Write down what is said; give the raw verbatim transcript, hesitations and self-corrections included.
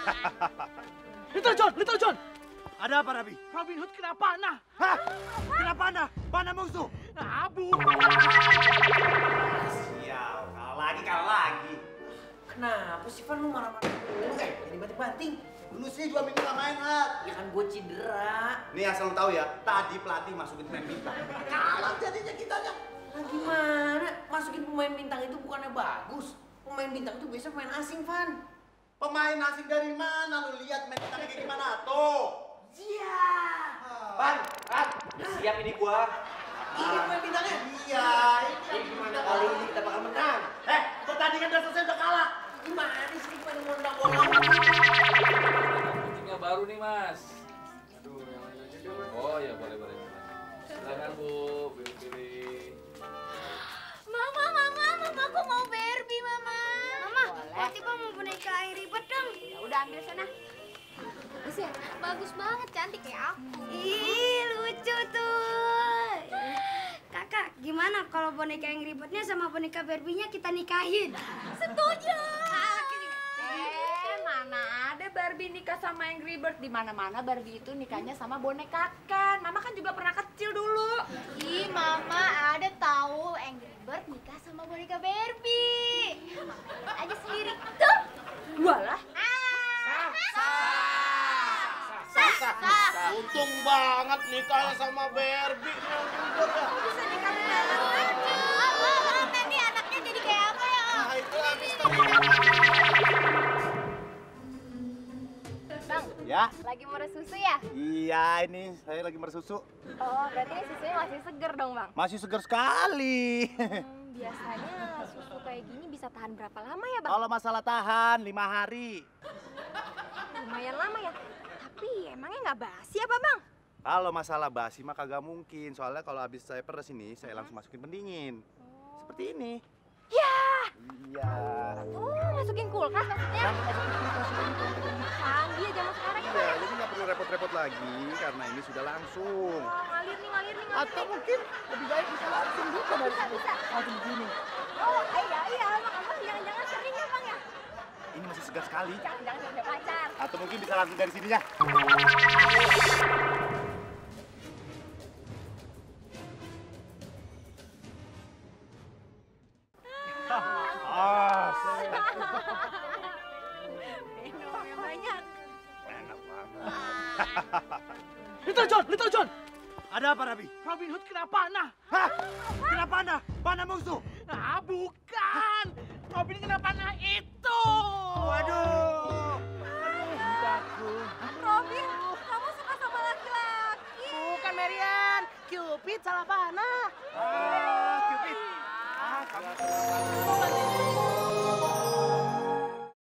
Little John, Little John. Ada apa, Rabi? Robin Hood kena panah. Hah? Kena panah? Panah musuh? Nah, bukan. Sial, kalah lagi, kalah lagi. Kenapa sih, Van? Lu marah-marah dulu kayak jadi banting-banting. Lu sih dua minggu gak main, Hat. Ya kan gue cedera. Nih asal lu tahu ya, tadi pelatih masukin pemain bintang. Kalah jadinya kitanya. Nah gimana? Masukin pemain bintang itu bukannya bagus. Pemain bintang itu biasa pemain asing, Van. Pemain asing dari mana? Lu lihat main bintangnya kayak gimana tuh? Iya. Pan, Pan, siap ini gua. Ini pemain bintangnya. Iya, Ini gimana kali ini kita bakal menang? Eh, pertandingan udah selesai, udah kalah. Gimana sih pemain mondang-mondang? Kucingnya baru nih, Mas. Aduh, yang ini aja deh, Mas. Oh ya, boleh, boleh. Silakan, Bu. Pilih-pilih. Mama, mama, mama, aku mau Barbie, mama. Mama, nanti Pak mau boneka yang ribet dong. Ya udah ambil sana. Bagus ya? Bagus banget, cantik kayak aku. Ih, lucu tuh. Kakak, gimana kalau boneka yang ribetnya sama boneka Barbie-nya kita nikahin? Setuju. Eh, mana ada Barbie nikah sama Angry Bird? Di mana-mana Barbie itu nikahnya sama boneka kan. Mama kan juga pernah kecil dulu. Ih, Mama ada tahu Angry Bird nikah sama boneka Barbie. Lihat aja sendiri. Tuh. Walah. Untung banget nikahnya sama Barbie. Bisa nikah beneran aja. Oh, nanti anaknya jadi kayak apa ya? Nah, itu habis Bang, Ya? lagi meres susu ya? Iya, ini saya lagi mersusu. Oh, berarti ini susunya masih seger dong, Bang? Masih segar sekali. Hmm, biasanya susu kayak gini bisa tahan berapa lama ya, Bang? Kalau masalah tahan, lima hari. Lumayan lama ya. Tapi emangnya nggak basi apa, Bang? Kalau masalah basi mah kagak mungkin. Soalnya kalau habis saya peres ini, saya langsung masukin pendingin. Seperti ini. Ya. Iya. Oh, masukin kulkas maksudnya? Canggih ya zaman sekarang ya, Bang? Iya, jadi nggak perlu repot-repot lagi karena ini sudah langsung. Wah, ngalir nih, ngalir nih, ngalir Atau nih. mungkin lebih baik bisa langsung juga dari Bisa, sini. bisa. Langsung begini. Oh, iya, iya, Bang. Abang jangan-jangan sering ya, Bang ya? Ini masih segar sekali. Jangan-jangan sudah punya pacar. Atau mungkin bisa langsung dari sininya. Ah, Minum yang banyak. enak banget. Little John, Little John. Ada apa, Rabi? Robin Hood kena panah. Hah? Kena panah? Panah musuh? Nah, bukan. Robin kena panah itu. Waduh. Robin, kamu suka sama laki-laki? Bukan, Marian. Cupid salah panah. Ah, Cupid. Ah, kamu